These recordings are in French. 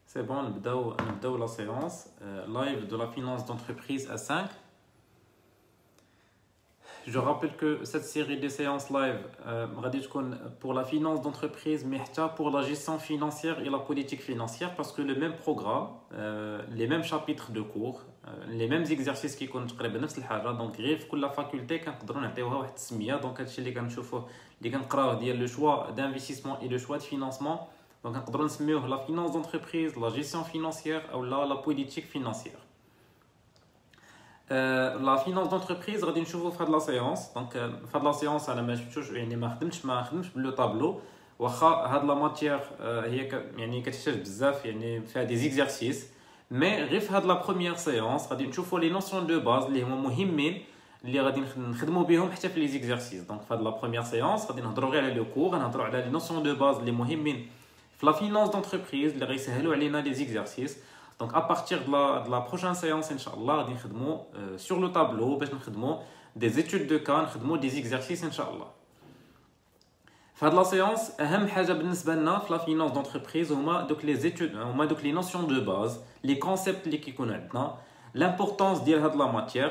C'est bon, نبداو la séance live de la finance d'entreprise à 5. Je rappelle que cette série de séances live غادي تكون pour la finance d'entreprise mais حتى pour la gestion financière et la politique financière parce que le même programme, les mêmes chapitres de cours, les mêmes exercices qui يكونوا تقريبا نفس الحاجه دونك غير في كل فاكولتي كنقدروا نعطيوها واحد التسميه دونك هادشي اللي كنشوفوه اللي كنقراوه ديال لو شوا d'investissement et le choix de financement. Donc, on peut la finance d'entreprise, la gestion financière ou la politique financière. La finance d'entreprise, on va faire de la séance. Donc, faire de la séance, on va le tableau. La matière, faire des exercices. Mais, dans la première séance, on va les notions de base, les les exercices. Donc, dans la première séance, on va le cours, on va les notions de base, les la finance d'entreprise, les exercices. Donc, à partir de la prochaine séance, Inch'Allah, sur le tableau, des études de cas, des exercices, Inch'Allah. Fin de la séance, la finance d'entreprise, donc les études, donc les notions de base, les concepts qui connaissent, l'importance de la matière,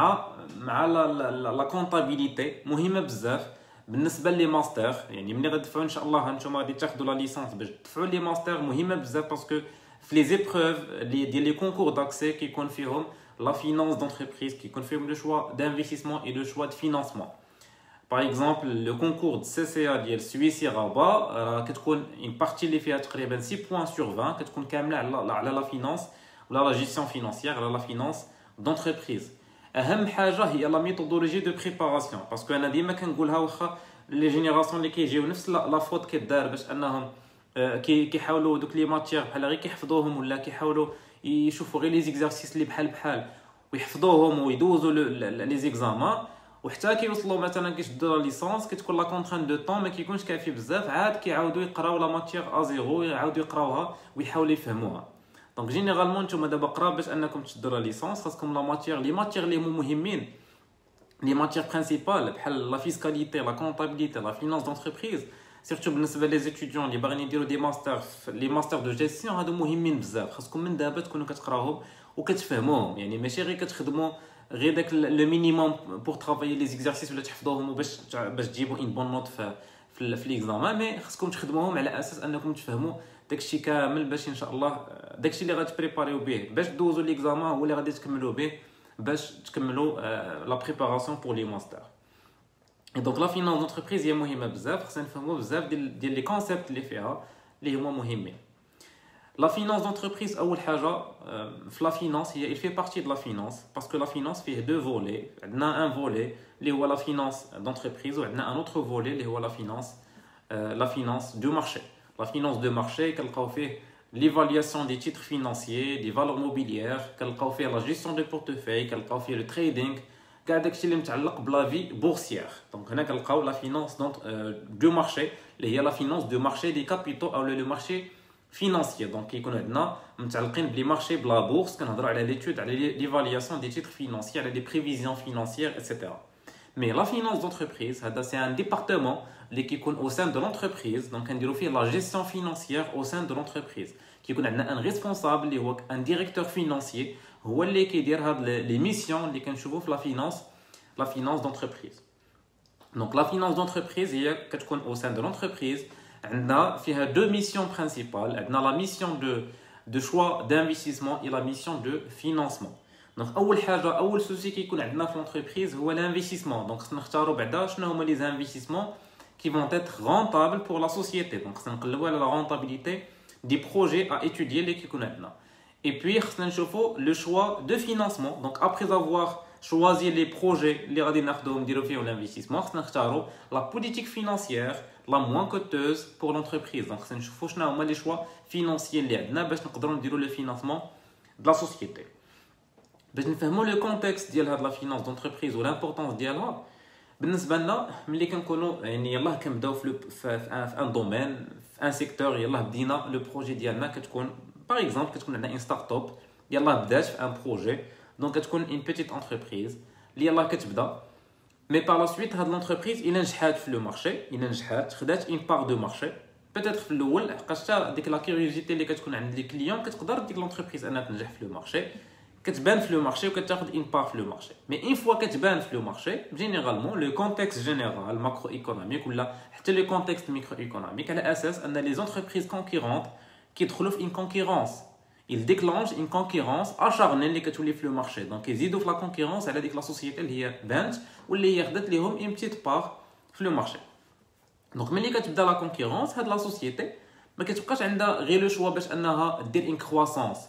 la comptabilité, مهمة بزاف. بالنسبه لي ماستر يعني ملي غتدفعوا ان شاء الله هانتوما غادي تاخذوا لا ليسانس باش تدفعوا لي ماستر مهمه بزاف باسكو في لي زيبروف ديال لي كونكور داكسي كيكون فيهم لا فينانس دونتربريز كيكون فيهم لو شوا d'investissement et le choix de financement. Par exemple, le concours de CCA ديال سويسي غابا كتكون une partie اللي فيها تقريبا 6 points sur 20 كتكون كامله على لا فينانس ولا لا جيستيون فينانسيير على لا فينانس دونتربريز. اهم حاجه هي لا ميثودولوجي دو بريباراسيون باسكو انا ديما كنقولها واخا لي جينيراسيون اللي كيجيو نفس لا فوت كيدار باش انهم كيحاولوا دوك لي ماتيير بحال غير كيحفظوهم ولا كيحاولوا يشوفوا غير لي زيكزارسيس اللي بحال ويحفظوهم ويدوزوا لي زيكزامان وحتى كيوصلوا مثلا كيشدوا لا ليسانس كتكون لا كونترين دو طون ما كيكونش كافي بزاف عاد كيعاودوا يقراو لا ماتيير ا زيرو يعاودوا يقراوها ويحاولوا يفهموها. دونك جينيرالمون نتوما دابا قراب باش انكم تشدوا لا ليسانس خاصكم لا ماتيير اللي مهمين لي ماتيير برينسيبال بحال لا فيسكاليتي لا كونطابيليتي لا فينانس دونتربريز سيرتو بالنسبه لي زيتيديون اللي باغيين يديروا دي ماستر لي ماستر دو جيستيون هادو مهمين بزاف خاصكم من دابا تكونوا كتقراوهم وكتفهموهم يعني ماشي غير كتخدموا غير داك لو مينيموم بور ترافايي لي زيكزارسيس ولا تحفظوهم باش تجيبوا اون بون نوت في ليكزامان مي خاصكم تخدموهم على اساس انكم تفهموا داكشي كامل باش ان شاء الله داكشي اللي غتبريباريو به باش دوزوا ليكزامان هو اللي غادي تكملوا به باش تكملوا لا بريباراسيون بور لي ماستر. دونك لا فينانس دونتربريز هي مهمه بزاف خصنا نفهموا بزاف ديال لي كونسيبت اللي فيها اللي هما مهمين. لا فينانس دونتربريز اول حاجه في لا فينانس هي il fait partie de la finance parce que la finance فيه deux volets. عندنا ان فولي اللي هو لا فينانس دونتربريز وعندنا ان اوتر فولي اللي هو لا فينانس دو مارشي. La finance de marché, qu'elle fait l'évaluation des titres financiers, des valeurs mobilières, qu'elle fait la gestion de portefeuille, qu'elle fait le trading, qu'elle fait la vie boursière. Donc, on a la finance de marché, il y a la finance de marché des capitaux ou le marché financier. Donc, il y a les marchés de la bourse, on a l'étude, l'évaluation des titres financiers, des prévisions financières, etc. Mais la finance d'entreprise, c'est un département qui est au sein de l'entreprise. Donc, on fait la gestion financière au sein de l'entreprise. Qui est un responsable, un directeur financier, qui fait les missions qui sont la finance d'entreprise. Donc, la finance d'entreprise, au sein de l'entreprise, on a deux missions principales. On a la mission de choix d'investissement et la mission de financement. Donc, أول souci qui يكون عندنا في l'entreprise هو l'investissement. Donc, خصنا نختاروا بعدا شنو هما les investissements qui vont être rentables pour la société. Donc, خصنا نقلبوا على la rentabilité des projets à étudier اللي كيكون عندنا. Et puis, خصنا نشوفوا le choix de financement. Donc, après avoir choisi les projets اللي غادي ناخذوهم نديروا فيهم l'investissement, خصنا نختاروا la politique financière la moins coûteuse pour l'entreprise. Donc, خصنا نشوفوا شنو هما les choix financiers اللي عندنا باش نقدروا نديروا le financement de la société. باش نفهموا لو كونتكست ديال هاد لا فينانس دونتربريز والامبورطونس ديالها بالنسبه لنا ملي كنكونوا يعني يلاه كنبداو في ان دومين في ان سيكتور يلاه بدينا لو بروجي ديالنا كتكون باغ اكزومبل كتكون عندنا ان ستارت اب يلاه بدات في ان بروجي دونك كتكون اون بيتيت انتربريز اللي يلاه كتبدا مي بار لا سويت هاد لونتربريز الا نجحات في لو مارشي الا نجحات خدات اون بار دو مارشي peut-être في الاول حقاش ديك لا كيوريوزيتي اللي كتكون عند لي كليون كتقدر ديك لونتربريز انها تنجح في لو مارشي كتبان في لو مارشي وكتاخذ ان بار في لو مارشي مي اون فوا كتبان في لو مارشي جينيرالمون لو كونتكست جينيرال ماكرو ايكونوميك ولا حتى لو كونتكست ميكرو ايكونوميك على اساس ان لي زونتربريز كونكورونت كيدخلوا في ان كونكورونس il déclenche une concurrence acharnée اللي كتولي في لو مارشي دونك يزيدوا في لا كونكورونس على ديك لا سوسيتي اللي هي بانت واللي هي خدات ليهم اون بتيت بار في لو مارشي دونك ملي كتبدا لا كونكورونس هاد لا سوسيتي ما كتبقاش عندها غير لو شوا باش انها دير ان كرواسونس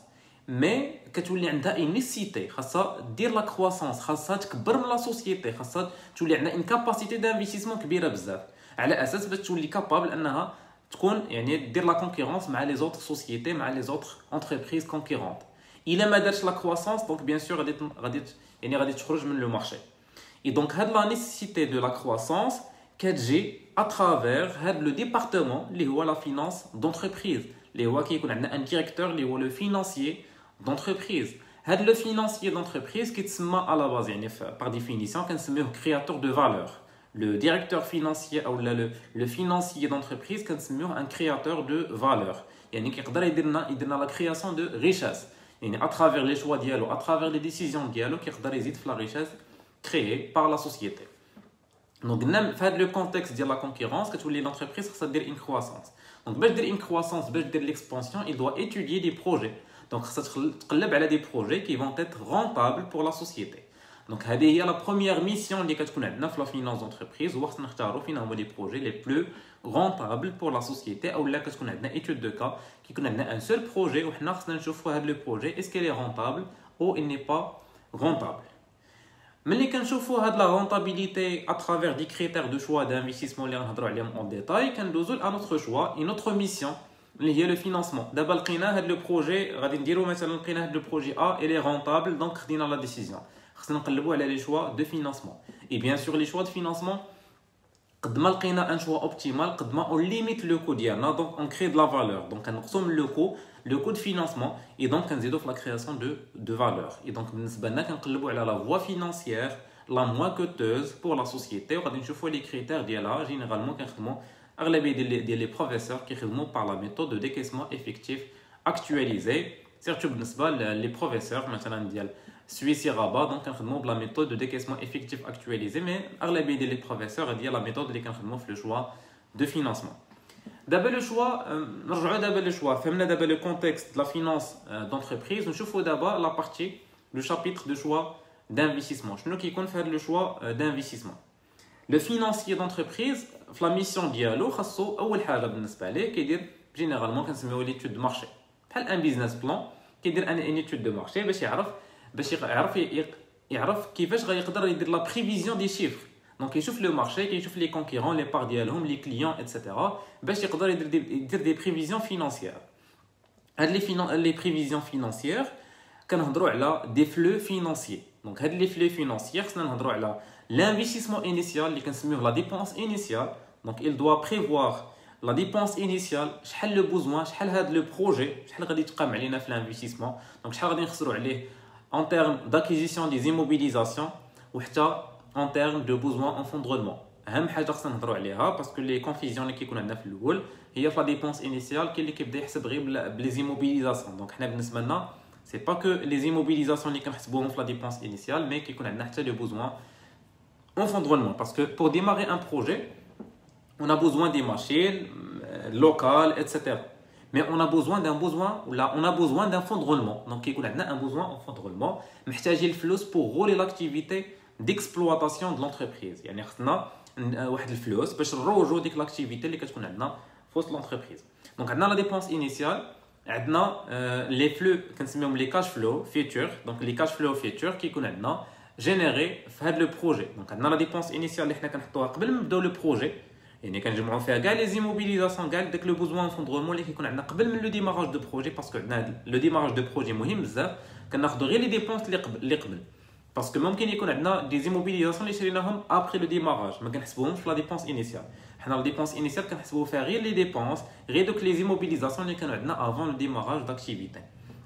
مي كتولي عندها اي نيسيتي خاصها دير لا كرواسونس خاصها تكبر من لا سوسيتي خاصها تولي عندها ان كاباسيتي دانفيستيسمون كبيره بزاف على اساس باش تولي كابابل انها تكون يعني دير لا كونكورونس مع لي زوتر سوسيتي مع لي زوتر انتربريز كونكورونت الا ما دارش لا كرواسونس دونك بيان سور غادي تخرج من لو مارشي اي دونك هاد لا نيسيتي دو لا كرواسونس كتجي à travers le département اللي هو la finance d'entreprise اللي هو كيكون عندنا un directeur اللي هو le financier d'entreprise هاد le financier d'entreprise كيتسمى à la base يعني par définition كنسميوه créateur de valeur le directeur financier ou le financier d'entreprise كنسميوه un créateur de valeur يعني كيقدر يدير لنا la création de richesse يعني à travers les choix ديالو à travers les décisions ديالو كيقدر يزيد في la richesse créée par la société. Donc, dans le contexte de la concurrence, l'entreprise doit faire une croissance. Donc, pour faire une croissance, pour faire l'expansion, il doit étudier des projets. Donc, ça va des projets qui vont être rentables pour la société. Donc, c'est la première mission de la finance d'entreprise. Où on choisit les projets les plus rentables pour la société. Ou là, on a une étude de cas qui a un seul projet. Où on choisit le projet. Est-ce qu'il est rentable ou il n'est pas rentable? ملي كنشوفوا هاد لا رونطابيليتي à travers des critères de choix d'investissement اللي غنهضروا عليهم en détail كندوزو ل notre choix une autre mission اللي هي le financement دابا لقينا هاد لو بروجي غادي نديرو مثلا لقينا هاد لو بروجي A il est rentable donc خدينا لا ديسيزيون خصنا نقلبوا على لي choix de financement et bien sûr les choix de financement قد ما لقينا ان choix optimal قد ما on limite le coût ديالنا donc on crée de la valeur donc كنقسم le coût de financement et donc كنزيدو في la création de valeur et donc بالنسبه لنا كنقلبوا على la voie financière la moins coûteuse pour la société وغادي نشوفوا les critères ديالها généralement كنخدموا اغلبيه ديال les professeurs كيخدموا par la méthode de décaissement effectif actualisé surtout بالنسبه les professeurs مثلا ديال Suisse Rabat donc كنخدموا بلا méthode de décaissement effectif actualisé mais اغلبيه ديال les professeurs ديال la méthode اللي كنخدموا في le choix de financement. D'abord le choix, نرجعوا d'abord le choix. فهمنا d'abord le contexte de la finance d'entreprise. نشوفوا d'abord la partie, le chapitre de choix d'investissement. شنو كيكون في هذا le choix d'investissement. Le financier d'entreprise, في la mission ديالو خاصو أول حاجة بالنسبة ليه كيدير généralement كنسميوه l'étude de marché. بحال un business plan كيدير une étude de marché باش يعرف كيفاش غيقدر يدير la prévision des chiffres. Donc, il chauffe le marché, il chauffe les concurrents, les parts d'Yalhom, les clients, etc. باش يقدر يدير des prévisions financières. Les prévisions financières, كنهضروا على des flux financiers. Donc, les flux financiers, خصنا نهضروا على l'investissement initial اللي كنسميوه la dépense initiale. Donc, il doit prévoir la dépense initiale, شحال le besoin, شحال هذا le projet, شحال غادي تقام علينا في l'investissement. Donc, شحال غادي نخسروا عليه en termes d'acquisition des immobilisations وحتى en termes de besoin en fonds de roulement. اهم حاجه خصنا نهضروا عليها باسكو لي كونفيزيون اللي كيكون عندنا في الاول هي في لا ديبونس انيسيال كاين اللي كيبدا يحسب غير بلي زيموبيليزاسيون دونك حنا بالنسبه لنا سي با كو لي زيموبيليزاسيون اللي كنحسبوهم في لا ديبونس انيسيال مي كيكون عندنا حتى لو بوزوان en fond de roulement parce que pour démarrer un projet on a besoin des machines locales etc. mais on a besoin d'un fonds de roulement donc كيكون عندنا un besoin en fond de roulement محتاجين الفلوس pour rouler l'activité d'exploitation de l'entreprise يعني خصنا واحد الفلوس باش نروجوا ديك لاكتيفيتي اللي كتكون عندنا في وسط لونتربريز دونك عندنا لا ديبونس انيسيال عندنا لي فلو كنسميهم لي كاش فلو فيتور دونك لي كاش فلو فيتور كيكون عندنا جينيري في هذا لو بروجي دونك عندنا لا ديبونس انيسيال اللي حنا كنحطوها قبل ما نبداو لو بروجي يعني كنجمعوا فيها كاع لي زيموبيليزاسيون كاع داك لو بوزوان فون درونمون اللي كيكون عندنا قبل من لو ديماراج دو بروجي باسكو عندنا لو ديماراج دو بروجي مهم بزاف كناخذوا غير لي ديبونس اللي قبل باسكو ممكن يكون عندنا دي زيموبيليزاسيون اللي شريناهم ابري لو ديماراج ما كنحسبوهمش في لا ديبونس انيسيال حنا لا ديبونس انيسيال كنحسبوا فيها غير لي ديبونس غير دوك لي زيموبيليزاسيون اللي كانوا عندنا افون لو ديماراج داكتيفيتي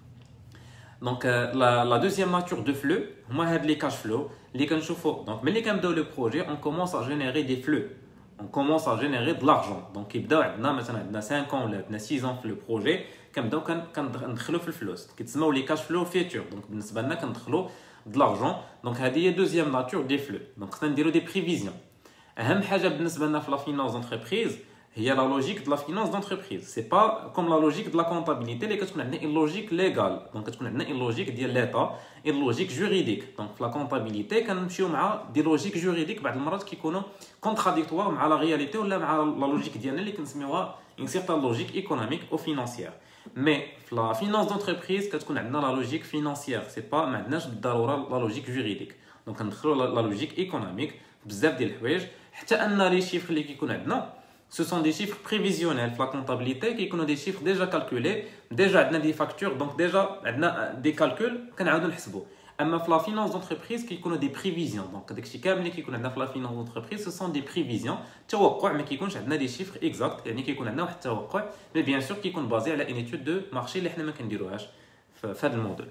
دونك لا دوزيام ناتور دو فلو هما هاد لي كاش فلو اللي كنشوفوا دونك ملي كنبداو لو بروجي اون كومونس ا جينيري دي فلو on commence à générer de l'argent. Donc, il y a 5 ans ou 6 ans le projet, كنبداو كندخلوا في الفلوس كيتسموا لي كاش فلو فيتور. دونك بالنسبه لنا كندخلوا de l'argent. دونك هذه هي دوزيام ناتور دي فلو. دونك خصنا نديروا دي بريفيزيون. اهم حاجه بالنسبه لنا في لا فينانس دونتربريز هي لا لوجيك دو لا فينانس دونتربريز. سي با كوم لا لوجيك دو لا كونطابيليتي اللي كتكون عندنا اون لوجيك ليغال. دونك كتكون عندنا اون لوجيك ديال ليتا اون لوجيك جوريديك. دونك في لا كونطابيليتي كنمشيو مع دي لوجيك جوريديك بعض المرات كيكونوا كونتراديكتوار مع لا رياليتي ولا مع لا لوجيك ديالنا اللي كنسميوها اون سيرتان لوجيك ايكونوميك او فينانسيير. مي في لا فينانس دونتربريز كتكون عندنا لا لوجيك فينانسيير. سي با ما عندناش بالضروره لا لوجيك جوريديك. دونك كندخلوا لا لوجيك ايكونوميك بزاف ديال الحوايج حتى ان لي شيفر اللي كيكون عندنا ce sont des chiffres prévisionnels. La comptabilité, qui ont des chiffres déjà calculés, déjà on a des factures, donc déjà on a des calculs qu'on a نحسبوا. اما في la finance d'entreprise qui ont des prévisions. Donc داكشي كامل اللي كيكون عندنا في la finance d'entreprise ce sont des prévisions. توقع ما كيكونش عندنا des chiffres exacts، يعني كيكون عندنا واحد التوقع، mais bien sûr كيكون بازي على une étude de marché اللي حنا ما كنديروهاش في هذا الموديل.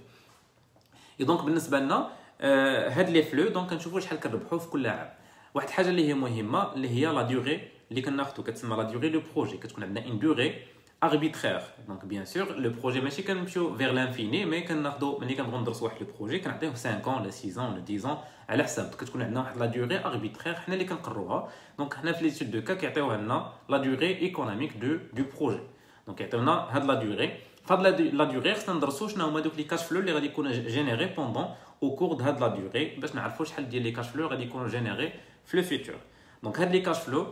et donc بالنسبه لنا هاد لي فلو دونك كنشوفوا شحال كنربحوا في كل عام. واحد الحاجه اللي هي مهمه اللي هي لا ديوري اللي كناخذو كتسمى لا ديوري لو بروجي. كتكون عندنا اون ديوري اربيترير. دونك بيان سور لو بروجي ماشي كنمشيو فيغ لانفيني، مي كناخذو ملي كنبغيو ندرسو واحد لو بروجي كنعطيوه 5 ans ولا 6 ans ولا 10 ans على حساب. كتكون عندنا واحد لا ديوري اربيترير حنا اللي كنقروها. دونك حنا في ليتود دو كا كيعطيوها لنا لا ديوري ايكونوميك دو بروجي. دونك يعطيونا هاد لا ديوري. فهاد لا ديوري خصنا ندرسو شنو هما دوك لي كاش فلو اللي غادي يكونوا جينيري بوندون او كور د هاد لا ديوري باش نعرفوا شحال ديال لي كاش فلو غادي يكونوا جينيري في لو فيتور. دونك هاد لي كاش فلو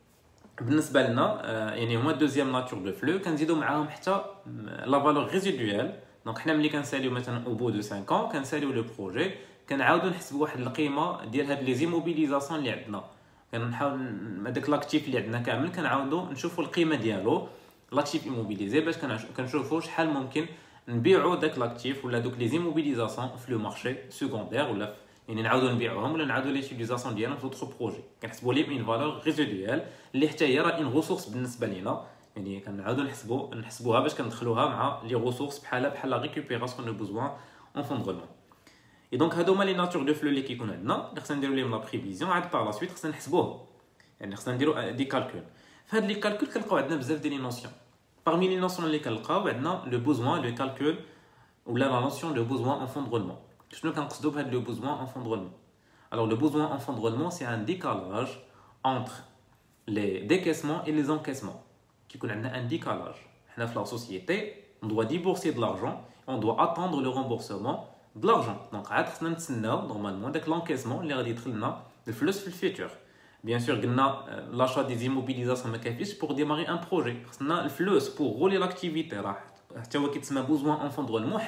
بالنسبه لنا يعني هما دوزيام ناتور دو فلو. كنزيدو معاهم حتى لا فالور ريزيدويال. دونك حنا ملي كنساليو مثلا او بو دو 5 ans كنساليو لو بروجي كنعاودو نحسبوا واحد القيمه ديال هاد لي زيموبيليزاسيون اللي عندنا. كنحاول هذاك لاكتيف اللي عندنا كامل كنعاودو نشوفوا القيمه ديالو لاكتيف ايموبيليزي باش كنشوفوا شحال ممكن نبيعوا داك لاكتيف ولا دوك لي زيموبيليزاسيون في لو مارشي سيكوندير ولا يعني نعاودو نبيعوهم ولا نعاودو ليتيليزاسيون ديالهم في دوطخ بروجي. كنحسبوا ليه اون فالور ريزيدويال اللي حتى هي راه اون ريسورس بالنسبه لينا. يعني كنعاودو نحسبوها باش كندخلوها مع لي ريسورس بحال لا ريكوبيراسيون دو بوزوان اون فون دو رولمون. اي دونك هادو هما لي ناتور دو فلو اللي كيكون عندنا اللي خصنا نديرو ليهم لا بريفيزيون. عاد بار لا سويت خصنا نحسبوهم، يعني خصنا نديرو دي كالكول. فهاد لي كالكول كنلقاو عندنا بزاف ديال لي نوسيون. parmi les notions اللي كنلقاو عندنا لو بوزوان لو كالكول ولا لا نوسيون دو بوزوان اون فون دو رولمون. شنو كنقصدو بهاد لو بوزوان اون فون دو رولمون؟ Alors le besoin en fin de roulement, c'est un décalage entre les décaissements et les encaissements. Qui connaît un décalage. Dans la société, on doit débourser de l'argent et on doit attendre le remboursement de l'argent. Donc, normalement, avec l'encaissement, il y a des flux dans le futur. Bien sûr, l'achat des immobilisations pour démarrer un projet. Le flux pour rouler l'activité. C'est un besoin en fin de roulement.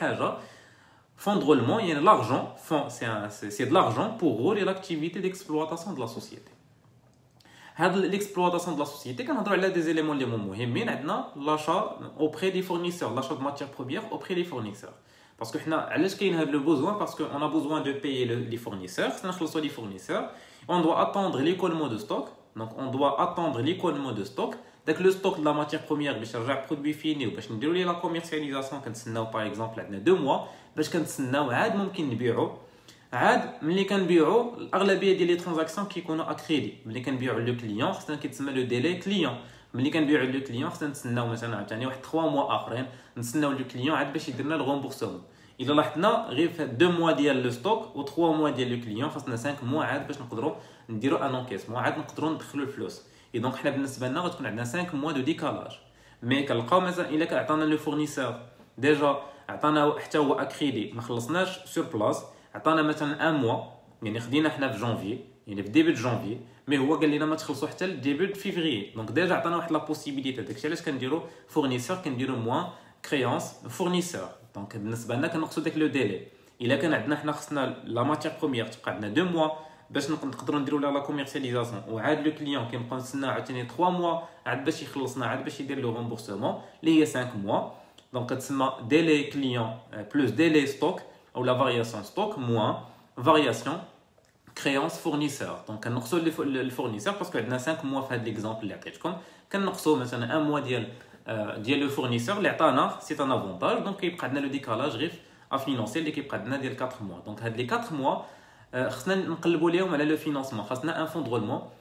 Fonds de roulement, il y a l'argent, c'est de l'argent pour rouler l'activité d'exploitation de la société. L'exploitation de la société, quand on a des éléments les importants, l'achat auprès des fournisseurs, l'achat de matières premières auprès des fournisseurs. Parce que on a le besoin, parce qu'on a besoin de payer les fournisseurs, les fournisseurs, on doit attendre l'écoulement de stock. Donc on doit attendre l'écoulement de stock. Donc le stock de la matière première, باش يرجع produit fini ou باش نديرو ليه la commercialisation كنتسناو par exemple عندنا 2 mois باش كنتسناو عاد ممكن نبيعو. عاد ملي كنبيعو الاغلبيه ديال لي ترانزاكسيون كيكونوا اكريدي. ملي كنبيعو لو كليون خصنا كيتسمى لو ديلي كليون. ملي كنبيعو لو كليون خصنا نتسناو مثلا عاوتاني واحد 3 mois اخرين نتسناو لو كليون عاد باش يدير لنا الغومبورسمون. الا لاحظنا غير في 2 mois ديال لو ستوك و 3 mois ديال لو كليون خصنا 5 mois عاد باش نقدروا نديرو ان انكيسمون عاد نقدروا ندخلوا الفلوس. Et donc, حنا بالنسبه لنا غتكون عندنا 5 mois de décalage. مي كنلقاو مثلا الا كعطانا لو فورنيسور ديجا عطانا حتى هو اكريدي ما خلصناش سور بلاص، عطانا مثلا 1 mois يعني خدينا حنا في جانفي يعني في ديبي جانفي، مي هو قال لنا ما تخلصوا حتى لديبي فيفري. دونك ديجا عطانا واحد لا بوسيبيليتي. داكشي علاش كنديرو فورنيسور كنديرو موان كريونس فورنيسور. دونك بالنسبه لنا كنقصوا داك لو ديلي. الا كان عندنا حنا خصنا لا ماتيير بروميير تبقى عندنا 2 mois باش نقدروا نديروا لها لا كوميرسياليزاسيون وعاد لو كليون كنبقاو نتسناو عاوتاني 3 mois عاد باش يخلصنا عاد باش يدير لو ريمبورسمون اللي هي 5 mois. دونك كتسمى ديلي كليون بلس ديلي ستوك او لا فارياسيون ستوك موان فارياسيون كريونس فورنيسور. دونك كنقصوا الفورنيسور باسكو عندنا 5 mois في هذا ليكزامبل اللي عطيتكم. كنقصوا مثلا 1 mois ديال لو فورنيسور اللي عطانا سي ان افونتاج. دونك كيبقى عندنا لو ديكالاج غير افينونسي اللي كيبقى عندنا ديال 4 mois. دونك هاد لي 4 mois خصنا نقلبوا ليهم على لو فينانسمون. خاصنا ان فون د رولمون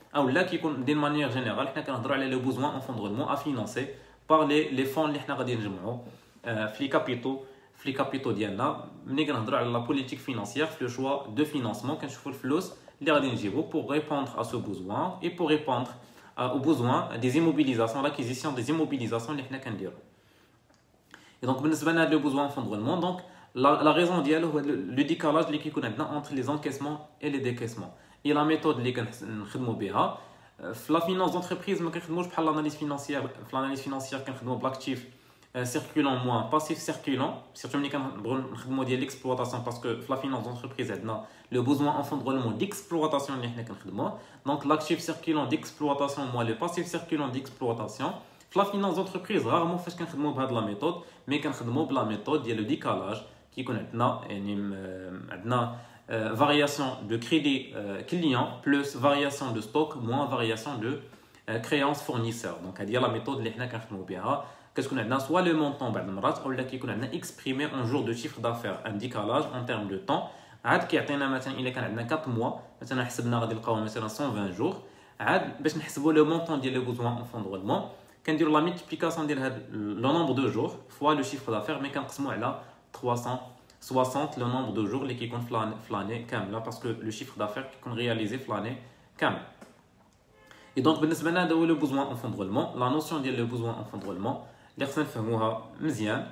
ou là qui d'une manière générale حنا كنهضروا على le besoin en fonds de roulement à financer par les fonds اللي حنا غادي نجمعوا في les capitaux ديالنا. ملي كنهضروا على la politique financière في le choix de financement كنشوفوا الفلوس اللي غادي نجيبوا pour répondre à ce besoin et pour répondre aux besoins des immobilisations, l'acquisition des immobilisations اللي حنا كنديروا. Et donc بالنسبه لنا le besoin en fonds de roulement, donc la raison ديالو هو le décalage اللي كيكون عندنا entre les encaissements et les décaissements. Et la méthode اللي كنخدموا بها في la finance d'entreprise ما كنخدموش بحال l'analyse financière. في l'analyse financière كنخدموا بالاكتيف circulant moins passif circulant, surtout ملي كنبغيو نخدموا ديال l'exploitation parce que في la finance d'entreprise عندنا le besoin en fonds de roulement d'exploitation اللي حنا كنخدموه. Donc l'actif circulant d'exploitation moins le passif circulant d'exploitation. في la finance d'entreprise rarement فاش كنخدموا بهاد la méthode, mais كنخدموا بلا méthode ديال le décalage كيكون عندنا يعني عندنا variation de crédit client plus variation de stock moins variation de créance fournisseur. Donc هذه هي la méthode اللي حنا كنخدموا بها. كتكون عندنا soit le montant بعض المرات اولا كيكون عندنا exprimé en jour de chiffre d'affaires, un décalage en termes de temps. عاد كيعطينا مثلا الا كان عندنا 4 mois مثلا حسبنا غادي نلقاو مثلا 120 jours. عاد باش نحسبوا le montant ديال le besoin en fonds de roulement كنديروا la multiplication ديال هاد le nombre de jours fois le chiffre d'affaires, mais كنقسموا على 360 le nombre de jours اللي كيكون في l'année كامله parce que le chiffre d'affaires كيكون réalisé في l'année كامله. Et donc بالنسبه لنا هذا هو le besoin en fonds de roulement, la notion ديال le besoin en fonds de roulement اللي خصنا نفهموها مزيان.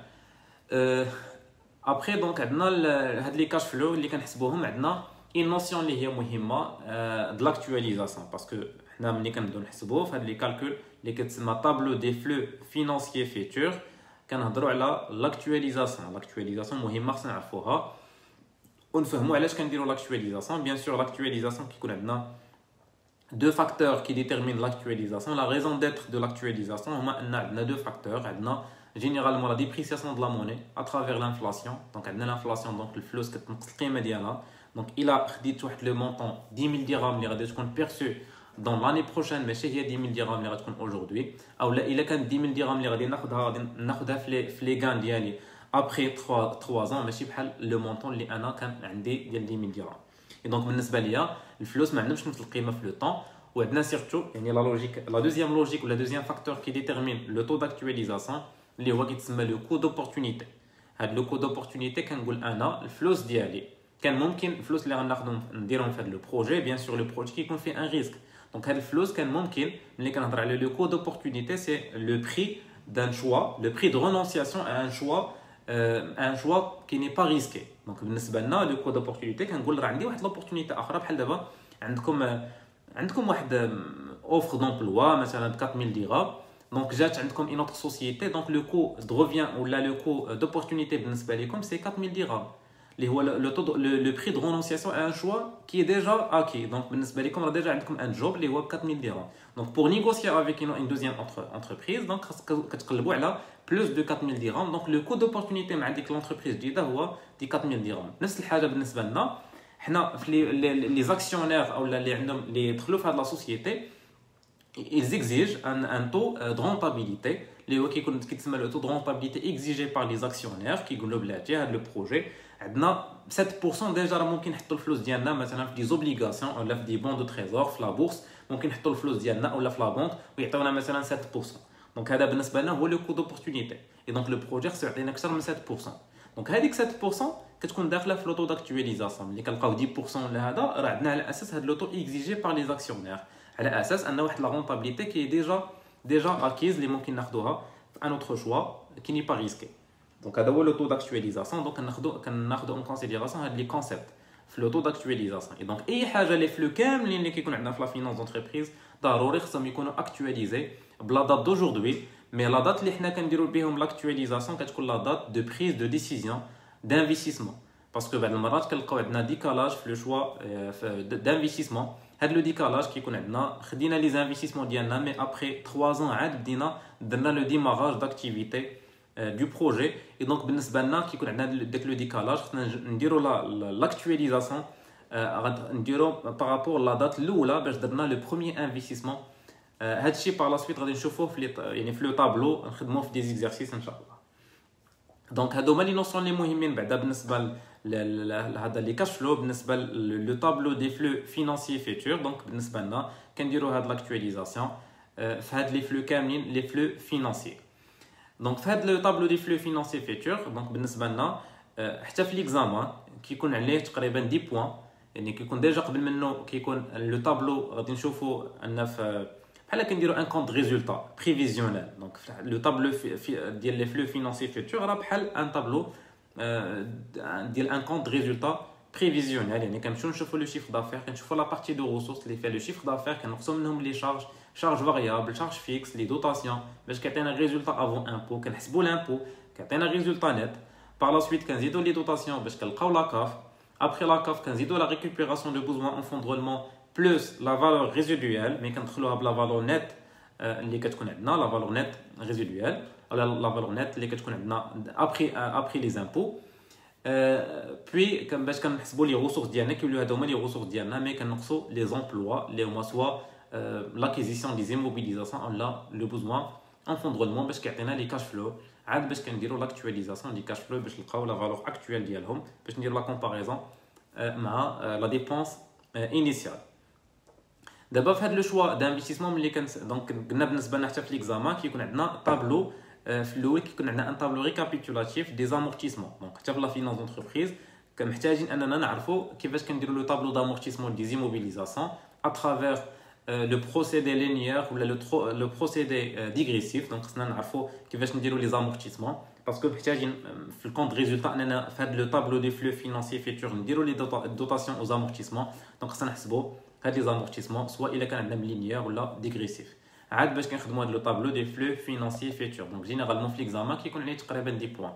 ابري دونك عندنا هاد لي كاش فلو اللي كنحسبوهم عندنا اون نوسيون اللي هي مهمه د لاكtualisation باسكو حنا ملي كنبداو نحسبوه في هاد لي كالكول اللي كتسمى طابلو دي فلو فينانسيي فيتور كنهضروا على لاكtualisation مهمه خصنا نعرفوها ونفهموا علاش كنديروا لاكtualisation. بيان سور لاكtualisation كيكون عندنا deux facteurs qui déterminent l'actualisation. La raison d'être de l'actualisation, on a deux facteurs. On a généralement la dépréciation de la monnaie à travers l'inflation. Donc, on a l'inflation, donc le flux qui est médiana. Donc, il a dit le montant 10 000 dirhams qui va être perçu dans l'année prochaine, mais c'est 10 000 dirhams qui va être aujourd'hui. Ou là, il a 10 000 dirhams qui va être les gains d'y après 3 ans, mais c'est le montant qui a 10 000 dirhams. Et donc بالنسبه ليا الفلوس ما عندهمش نفس القيمه في لو طون وعندنا سيرتو يعني لا لوجيك لا دوزيام لوجيك ولا دوزيام فاكتور كي ديتيرمين لو طو داكtualisation اللي هو كيتسمى لو كو دوبورتونيتي. هاد لو كو دوبورتونيتي كنقول انا الفلوس ديالي كان ممكن الفلوس اللي غناخذهم نديرهم في هاد لو بروجي بيان سور لو بروجي كيكون فيه ان ريسك. دونك هاد الفلوس كان ممكن ملي كنهضر على لو كو دوبورتونيتي سي لو بري دان شوا لو بري دو رونونسياسيون ا ان شوا ان شوا كي ني با ريسكي. دونك بالنسبه لنا لو كو دوبورتونيتي كنقول راه عندي واحد لوبورتونيتي اخرى بحال دابا عندكم واحد اوفر دومبلوا مثلا ب 4000 درهم. دونك جات عندكم اون اوتر سوسيتي دونك لو كو دو ريفيان ولا لو كو دوبورتونيتي بالنسبه لكم سي 4000 درهم اللي هو لو بري دو رونونسياسيون ان شوا كي ديجا اكي. دونك بالنسبه لكم راه ديجا عندكم ان جوب اللي هو ب 4000 درهم. دونك بور نيغوسيي افيك اون دوزيام انتربريز دونك كتقلبوا على plus de 4000 dirhams. Donc le coût d'opportunité مع ديك l'entreprise جديده هو دي 4000 درهم. نفس الحاجه بالنسبه لنا حنا في لي زاكسيونير او اللي عندهم اللي دخلوا في هذه لا سوسيتي ils exigent un taux de rentabilité اللي هو كيتسمى لو taux de rentabilité exigé par les actionnaires كيقولوا بلاتي هذا لو بروجي عندنا 7% ديجا راه ممكن نحطوا الفلوس ديالنا مثلا في دي زوبليغاسيون ولا في دي بون دو تريزور في لا بورس ممكن نحطوا الفلوس ديالنا ولا في لا بنك ويعطيونا مثلا 7%. دونك هذا بالنسبه لنا هو لو كو دوبورتونيتي. اي دونك لو بروجي خصو يعطينا اكثر من 7%. دونك هذيك 7% كتكون داخله في لوطو داكtualisation اللي كنلقاو 10% ولا هذا راه عندنا على اساس هذا لوطو اكزيجي بار لي زاكسيونير على اساس ان واحد لا رونطابيليتي كي ديجا اكيز اللي ممكن ناخذوها في ان اوتر شوا كي ني با ريسكي. دونك هذا هو لوطو داكtualisation. دونك كناخذوا اون كونسيديراسيون هاد لي كونسيبت في لوطو داكtualisation. اي دونك اي حاجه لي فلو كاملين اللي كيكون عندنا في لا فينانس دونتربريز ضروري خصهم يكونوا اكtualisé بلا دات دوجوردي. مي لا دات اللي حنا كنديروا بهم لاكtualisation كتكون لا دات دو بريز دو ديسيزيون d'investissement باسكو بعض المرات كنلقاو عندنا ديكالاج في لو شوا دانفيستيسمون. هاد لو ديكالاج كيكون عندنا خدينا لي زانفيستيسمون ديالنا مي ابري 3 ans عاد بدينا درنا لو ديماراج داكتيفيتي دو بروجي. اي دونك بالنسبه لنا كيكون عندنا داك لو ديكالاج خصنا نديروا لاكtualisation نديرو بارابور لا دات الاولى باش درنا لو بروميير انفستيسمون. هادشي بار لا سويت غادي نشوفوه في يعني في لو طابلو نخدموه في دي زيكزارسيس ان شاء الله. دونك هادو هما لي نوسيون لي مهمين بعدا بالنسبه هذا لي كاش فلو بالنسبه لو طابلو دي فلو فينانسيي فيتور. دونك بالنسبه لنا كنديروا هاد لاكtualisation في هاد لي فلو كاملين لي فلو فينانسيي. دونك في هاد لو طابلو دي فلو فينانسيي فيتور دونك بالنسبه لنا حتى في ليكزامان كيكون عليه تقريبا 10 بوين، يعني كيكون ديجا قبل منه كيكون لو طابلو غادي نشوفوا ان في بحال كنديروا ان كونط ريزولتا بريفيزيونيل. دونك لو طابلو ديال لي فلو فينانسيي فيتور راه بحال ان طابلو ديال ان كونط ريزولتا بريفيزيونيل، يعني كنمشيو نشوفوا لو شيفر دافير، كنشوفوا لا بارتي دو ريسورس اللي فيها لو شيفر دافير، كنقصوا منهم لي شارج فاريابل، شارج فيكس، لي دوطاسيون باش كيعطينا ريزولتا افون امبو، كنحسبوا لامبو كيعطينا ريزولتا نت. par la suite كنزيدوا لي دوطاسيون باش كنلقاو لا كاف. après la CAF كنزيدوا la récupération de besoins en fonds de roulement plus la valeur résiduelle، mais كندخلوها بلا valeur net اللي كتكون عندنا لا valeur net résiduelle ولا la valeur net اللي كتكون عندنا après les impôts. puis باش كنحسبوا لي ressources ديالنا كيوليو هادو هما لي ressources ديالنا، مي كنقصوا les emplois اللي هما سوا l'acquisition des immobilisations ولا le besoin en fonds de roulement باش كيعطينا لي cash flow. عاد باش كنديروا لاكtualisation دي كاش فلو باش نلقاو لا فالور اكطويل ديالهم باش نديروا لا كومباريزون مع لا ديبونس انيسيال. دابا في هذا لو شوا دانفستيسمون ملي دونك قلنا بالنسبه لنا حتى في ليكزامان كيكون عندنا طابلو في الاول كيكون عندنا ان طابلو ريكابيتولاتيف دي زامورتيسمون. دونك حتى في لا فينانس دونتربريز كنحتاجين اننا نعرفوا كيفاش كنديروا لو طابلو دامورتيسمون دي زيموبيليزاسيون اترافير لو بروسيدي لينيير ولا لو بروسيدي ديغريسيف. دونك خصنا نعرفوا كيفاش نديروا لي زامورتيسمون باسكو محتاجين في الكونت ريزولتا اننا في هذا لو طابلو دي فلو فينانسيي فيتور نديروا لي دوطاسيون او زامورتيسمون. دونك خصنا نحسبوا هاد لي زامورتيسمون سواء الا كان عندنا لينيير ولا ديغريسيف. عاد باش كنخدموا هاد لو طابلو دي فلو فينانسيي فيتور دونك جينيرالمون في ليكزامان كيكون عليه تقريبا 10 بوين.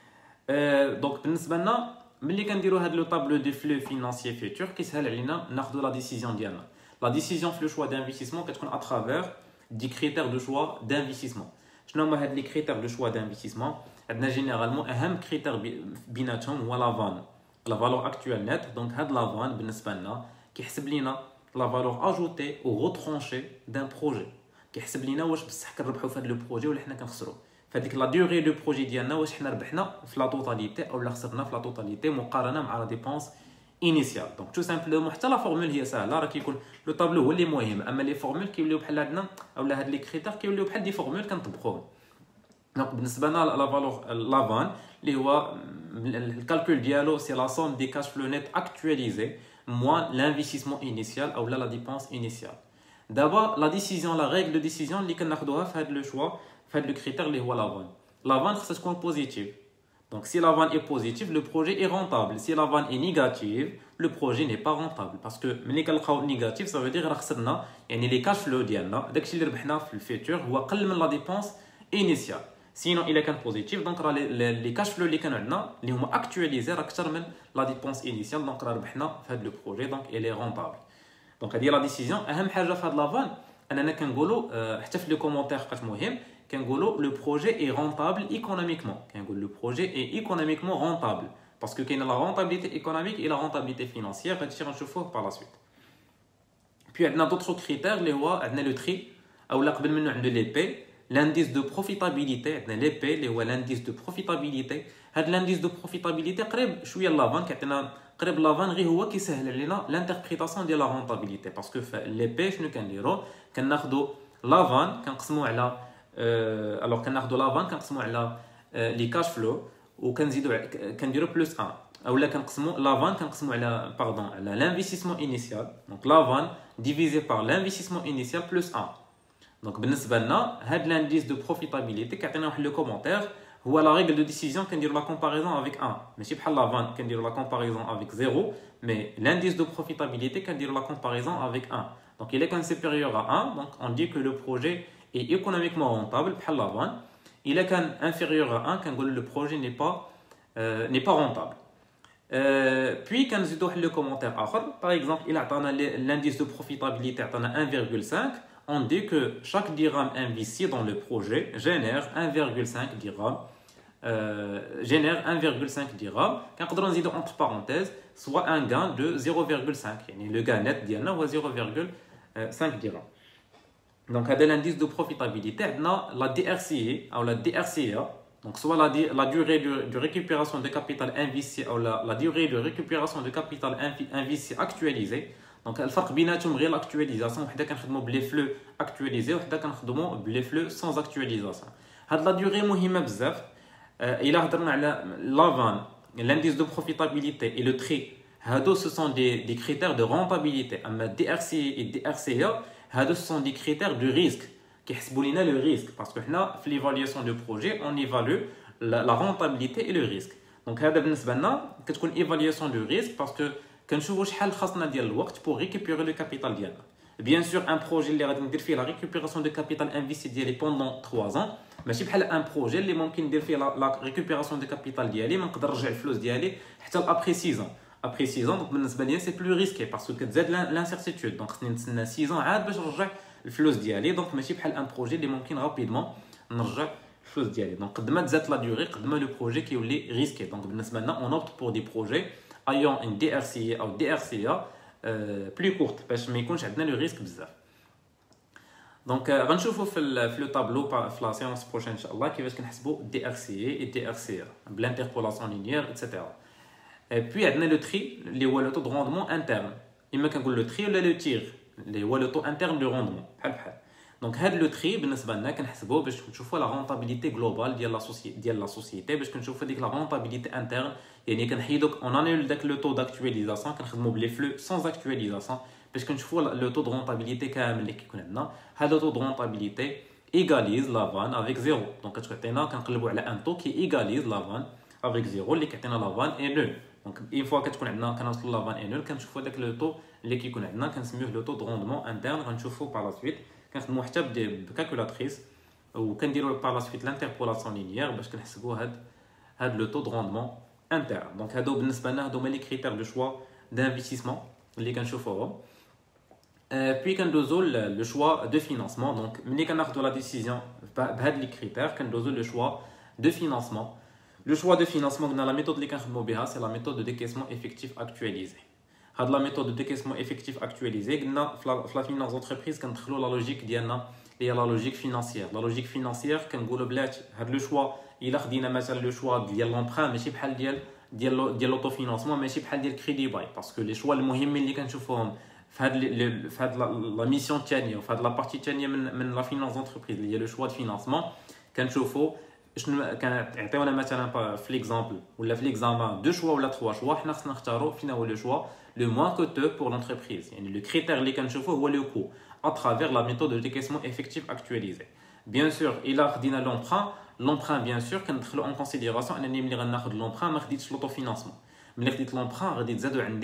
دونك بالنسبه لنا ملي كنديروا هاد لو طابلو دي فلو فينانسيي فيتور كيسهل علينا ناخذوا لا ديسيزيون ديالنا. La décision في le choix d'investissement كتكون à travers des critères de choix d'investissement. شنو هما هاد لي critères de choix d'investissement؟ عندنا جينيرالمون اهم كريتير بيناتهم هو لافان لا فالور اكطويل نت. دونك هاد لافان بالنسبه لنا كيحسب لينا لا فالور اجوتي او ريترونشي دان بروجي، كيحسب لينا واش بصح كنربحوا في هاد لو بروجي ولا حنا كنخسروا فهاديك لا ديوري دو بروجي ديالنا، واش حنا ربحنا في لا توتاليتي او لا خسرنا في لا توتاليتي مقارنه مع لا ديبونس انيسيال. دونك تو سامبلومون حتى لا فورمول هي سهله، راه كيكون لو طابلو هو اللي مهم، اما لي فورمول كيوليو بحال عندنا اولا هاد لي كريتير كيوليو بحال دي فورمول كنطبقوهم. دونك بالنسبه لنا لا فالور لافان اللي هو الكالكول ديالو سي لا سوم دي كاش فلو نت اكطواليزي موان لانفستيسمون انيسيال او لا ديبونس انيسيال. دابا لا ديسيزيون لا ريغل دو ديسيزيون اللي كناخذوها في هاد لو شوا في هاد لو كريتير اللي هو لافان. لافان خصها تكون بوزيتيف. Donc si la vanne est positive, le projet est rentable. Si la vanne est négative, le projet n'est pas rentable. Parce que ملي كنلقاو négatif, ça veut dire راه خسرنا، يعني لي كاش فلو ديالنا داكشي اللي ربحنا في الفيتور هو قل من لا ديبونس انيسيال. سينو الا كان بوزيتيف دونك راه لي كاش فلو اللي كانوا عندنا اللي هما اكطواليزي راه اكثر من لا ديبونس انيسيال، دونك راه ربحنا في هذا لو بروجي، دونك il est rentable. دونك هذه لا ديسيزيون. اهم حاجه في هذا لافان اننا كنقولوا حتى في لي كومونتير بقات مهم كنقولوا لو بروجي اي رونطابل ايكونوميكمون. كنقول لو بروجي اي ايكونوميكمون رونطابل باسكو كاينه لا رونطابيليتي ايكونوميك اي لا رونطابيليتي فينانسيير، هادشي غنشوفوه بار لا سويت. بي عندنا دوطرو كريتير اللي هو عندنا لو تري اولا قبل منه عندنا لي بي لانديس دو بروفيتابيليتي. عندنا لي بي اللي هو لانديس دو بروفيتابيليتي. هاد لانديس دو بروفيتابيليتي قريب شويه لافان، كيعطينا قريب لافان غير هو كيسهل علينا لانتربريتاسيون ديال لا رونطابيليتي باسكو في لي بي شنو كنديرو كناخذوا لافان كنقسموا على الوغ كناخذوا لافان كنقسموا على لي كاش فلو وكنزيدوا كنديروا بلس 1 اولا كنقسموا لافان كنقسموا على باردون على لانفستيسمون انيسيال. دونك لافان ديفيزي بار لانفستيسمون انيسيال بلس 1. دونك بالنسبه لنا هاد لانديس دو بروفيتابيليتي كيعطينا واحد لو كومونتير هو لا ريغل دو ديسيزيون كنديروا لا كومباريزون افيك 1 ماشي بحال لافان كنديروا لا كومباريزون افيك 0 مي لانديس دو بروفيتابيليتي كنديروا لا كومباريزون افيك 1. دونك il est quand supérieur à 1 donc on dit que le projet est économiquement rentable بحال لافان. il est quand inférieur à 1 كنقول le projet n'est pas rentable. puis كنزيدوا واحد لو كومونتير اخر par exemple il عطانا l'indice de profitabilité عطانا 1,5. on dit que chaque dirham investi dans le projet génère 1,5 dirham. génère 1,5 dirham. كنقدروا نزيدوا entre parenthèses soit un gain de 0,5 يعني le gain net ديالنا هو 0,5 dirham. Donc هذا l'indice de profitabilité. عندنا la DRCA ou la DRCA Donc, soit la durée de récupération de capital investi ou la durée de récupération de capital investi actualisé. Donc, الفرق بيناتهم غير l'actualisation. وحده كنخدموا بلي فلو actualisé وحده كنخدموا بلي فلو sans actualisation. هاد لا دوري مهمه بزاف. الا هضرنا على لافان l'indice de profitabilité et le tri, ce sont des critères de rentabilité. Mais DRCI et DRCA, ce sont des critères de risque qui expliquent le risque. Parce que dans l'évaluation de projet, on évalue la rentabilité et le risque. Donc, c'est une évaluation de risque parce que quand je vois le temps pour récupérer le capital. Bien sûr, un projet qui fait la récupération de capital investi pendant 3 ans. ماشي بحال ان بروجي اللي ممكن ندير فيه لا ريكوبيراسيون دو كابيتال ديالي ما نقدر نرجع الفلوس ديالي حتى ابري 6 ابري 6 دونك بالنسبه ليا سي بلو ريسكي باسكو كتزاد لانسيرتيتود دونك خصني نتسنى 6 عاد باش نرجع الفلوس ديالي دونك ماشي بحال ان بروجي اللي ممكن رابيدمون نرجع الفلوس ديالي دونك قد ما تزاد لا ديوري قد ما لو بروجي كيولي ريسكي دونك بالنسبه لنا اون اوبت بور دي بروجي ايون ان دي ار سي او دي ار سي بلو كورت باش ما يكونش عندنا لو ريسك بزاف. دونك غنشوفوا في لو طابلو في لا سيونس بروشين ان شاء الله كيفاش كنحسبوا دي ار سي اي دي ار سي بلانتربولاسيون لينيير ايتترا. بي عندنا لو تري اللي هو لو تو دو روندمون انترن اما كنقول لو تري ولا لو تير اللي هو لو تو انترن دو روندمون بحال. دونك هاد لو تري بالنسبه لنا كنحسبوه باش نشوفوا لا رونطابيليتي جلوبال ديال لا سوسيتي باش كنشوفوا ديك لا رونطابيليتي انترن يعني كنحيدوك اون انيول داك لو تو داكtualisation كنخدموا بلي فلو سون اكtualisation باش كنشوفوا لو تو دو رونطابيليتي كامل اللي كيكون عندنا. هذا تو دو رونطابيليتي ايغاليز لافان افيك زيرو دونك كتعطينا كنقلبوا على ان تو كي ايغاليز لافان افيك زيرو اللي كيعطينا لافان اي نول. دونك اون فوا كتكون عندنا كنوصلوا لافان اي نول كنشوفوا داك لو تو اللي كيكون عندنا كنسميوه لو تو دو روندمون انترن. غنشوفوا بار لا سويت كنخدموا حتى بكالكولاتريس وكنديروا بار لا سويت لانتربولاسيون لينيير باش كنحسبوا هاد لو تو دو روندمون انترن. دونك هادو بالنسبه لنا هادو هما لي كريتير دو شوا d'investissement اللي كنشوفوهم. Puis كندوزو لو شوا دو فينانسمون. دونك ملي كناخذوا لا ديسيزيون بهاد لي كريتير كندوزو لو شوا دو فينانسمون. لو شوا دو فينانسمون قلنا لا ميثود اللي كنخدموا بها سي لا ميثود دو ديكيسمون افيكتيف اكtualisé. هاد لا ميثود دو ديكيسمون افيكتيف اكtualisé قلنا في لا فينانس اونتربريز كندخلوا لا لوجيك ديالنا اللي هي لا لوجيك فينانسيير. لا لوجيك فينانسيير كنقولوا بلاتي هاد لو شوا الا خدينا مثلا لو شوا ديال لومبران ماشي بحال ديال لوطو فينانسمون ماشي بحال ديال كريدي باي باسكو لي شوا المهمين اللي كنشوفوهم في هاد لا ميسيون الثانيه وفي هاد لا بارتي الثانيه من لا فينانس اونتربريز اللي هي لو شوا دو فينانسمون كنشوفوا شنو كنعطيونا مثلا في ليكزامبل ولا في ليكزامان دو شوا ولا 3 شوا حنا خصنا نختاروا فين هو لو شوا لو موان كوتو بور لونتربريز. يعني لو كريتير اللي كنشوفوه هو لو كو ا ترافير لا ميثود دو ديكيسمون افيكتيف اكtualisé. بيان سور الا خدينا لومبران بيان سور كندخلوا اون كونسيديراسيون انني ملي غناخذ لومبران ما خديتش لوطو فينانسمون. ملي خديت لومبران غادي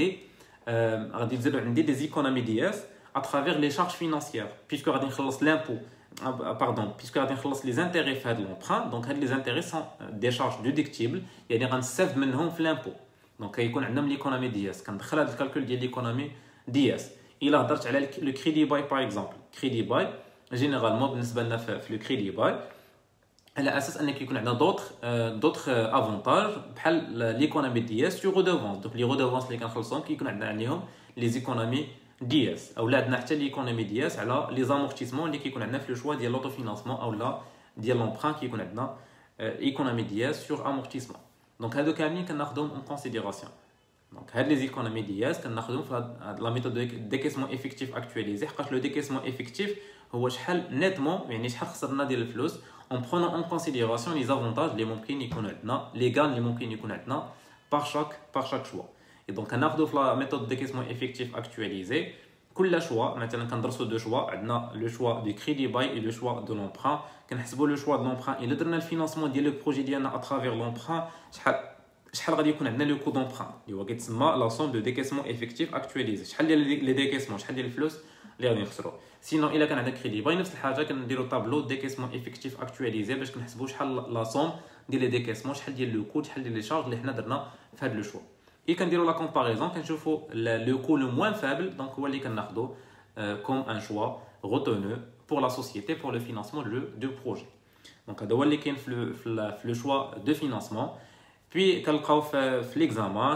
تزادوا عندي دي زيكونومي دي اس à travers les charges financières puisque غادي نخلص l'impôt puisque غادي نخلص les intérêts في هذا l'emprunt. donc هاد les intérêts sont des charges déductibles يعني غنستافد منهم في l'impôt. donc كيكون عندنا من ليكونومي دي اس كندخل هذا الكالكول ديال ليكونومي دي اس. الا هضرت على لو كريدي باي باغ اكزومبل كريدي باي جينيرالمون بالنسبه لنا في لو كريدي باي على اساس ان كيكون عندنا دوطخ افونتاج بحال ليكونومي دي اس سو رودوفونس. دونك لي رودوفونس اللي كنخلصوهم كيكون عندنا عليهم لي زيكونومي دي اس او عندنا حتى ليكونومي دي اس على لي زامورتيسمون اللي كيكون عندنا في لو شوا ديال لوطو فينانسمون او لا ديال لومبران كيكون عندنا ايكونومي دي اس سور امورتيسمون. دونك هادو كاملين كناخذهم اون كونسيديراسيون. دونك هاد لي زيكونومي دي اس كناخذهم في لا ميثود ديكيسمون افيكتيف اكtualisé حقاش لو ديكيسمون افيكتيف هو شحال نيتمون يعني شحال خسرنا ديال الفلوس en prenant en considération les avantages اللي ممكن يكون عندنا les gains اللي ممكن يكون عندنا par chaque choix. et donc كناخذوا في لا ميثود ديكيسمون افيكتيف اكtualisé كل شوا مثلا كندرسوا دو شوا عندنا لو شوا دو كريدي باي اي لو شوا دو لومبران. كنحسبوا لو شوا دو لومبران الا درنا الفينانسمون ديال لو بروجي ديالنا اترافير لومبران شحال غادي يكون عندنا لو كو دومبران اللي هو كيتسمى لا سوم دو ديكيسمون افيكتيف اكtualisé. شحال ديال لي ديكيسمون شحال ديال الفلوس اللي غادي نخسروا. سينو الا كان عندك كريدي باي نفس الحاجه كنديروا طابلو ديكيسمون افيكتيف اكtualisé باش كنحسبوا شحال لا سوم ديال لي ديكيسمون شحال ديال لو كو شحال ديال لي شارج اللي حنا درنا في هذا لو شوا. اي كنديروا لا كومباريزون كنشوفوا لو كو لو موان فابل دونك هو اللي كناخذوا كوم ان شوا retenu pour la société pour le financement du projet. دونك هذا هو اللي كاين في لو شوا دو فينانسمون. بي كنلقاو في ليكزامان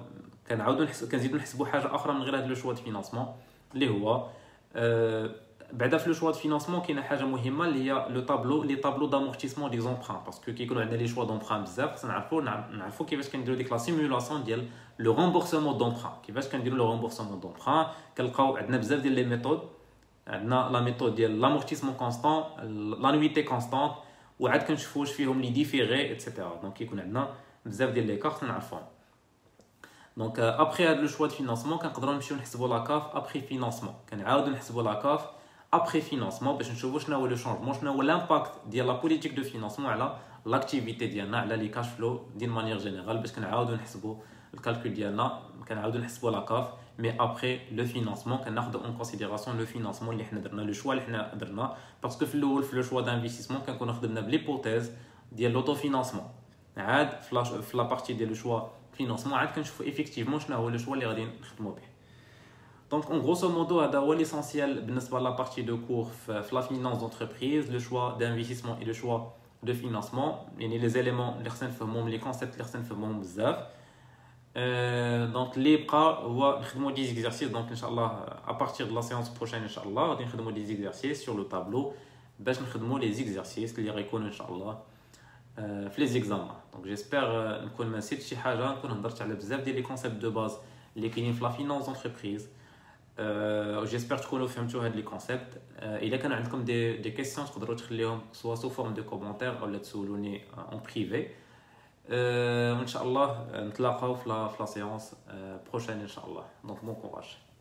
كنعاودوا كنزيدوا نحسبوا حاجه اخرى من غير هذا لو شوا دو فينانسمون اللي هو بعدا في لو شوا دو فينانسمون كاينه حاجه مهمه اللي هي لي طابلو دامورتيسمون دي زومبران باسكو كي يكونوا عندنا لي شوا دامبران بزاف خصنا نعرفوا كيفاش كنديروا ديك لا سيمولاسيون ديال لو رومبورسمون دامبران كيفاش كنديروا لو رومبورسمون دامبران كنلقاو عندنا بزاف ديال لي ميثود عندنا لا ميثود ديال لامورتيسمون كونستون لانويتي كونستون وعاد كنشوفوا واش فيهم لي ديفيري ايتترا دونك كيكون عندنا بزاف ديال لي كارت نعرفوهم دونك ابري هاد لو شوا دو فينانسمون كنقدروا نمشيو نحسبوا لا كاف ابري فينانسمون كنعاودوا نحسبوا لا كاف ابري فينانسمون باش نشوفوا شنو هو لو شونجمون شنو هو لامباكت ديال لا بوليتيك دو فينانسمون على لاكتيفيتي ديالنا على لي كاش فلو دين مانيير جينيرال باش كنعاودوا نحسبوا الكالكول ديالنا كنعاودوا نحسبوا لا كاف مي ابري لو فينانسمون كناخذوا اون كونسيديراسيون لو فينانسمون اللي حنا درنا لو شوا اللي حنا درنا باسكو في الاول في لو شوا دانفيستيسمون كنكونوا خدمنا بليبوتيز ديال لوطو فينانسمون عاد في لا بارتي ديال لو شوا فينانسمون عاد كنشوفوا ايفيكتيفمون شنو هو لو شوا اللي غادي نخدموا به دونك اون غروسو مودو هذا هو ليسونسيال بالنسبه لا بارتي دو كور في لا فينانس دونتربريز لو شوا دانفيستيسمون اي لو شوا دو فينانسمون يعني لي زيليمون اللي خصنا نفهموهم لي كونسيبت اللي خصنا نفهموهم بزاف دونك اللي بقى هو نخدموا دي زيكزارسيس دونك ان شاء الله ا بارتير دو لا سيونس بروشين ان شاء الله غادي نخدموا دي زيكزارسيس سور لو طابلو باش نخدموا لي زيكزارسيس اللي غيكونوا ان شاء الله في لي زيكزامان دونك جيسبر نكون ما نسيتش شي حاجه نكون هضرت على بزاف ديال لي كونسيبت دو باز اللي كاينين في لا فينانس دونتربريز جيسبر تكونوا فهمتوا هاد لي كونسيبت الا كان عندكم دي كيسيون تقدروا تخليهم سوا سو فورم دو كومونتير اولا تسولوني اون بريفي وان شاء الله نتلاقاو في لا سيونس بروشين ان شاء الله دونك بون كوراج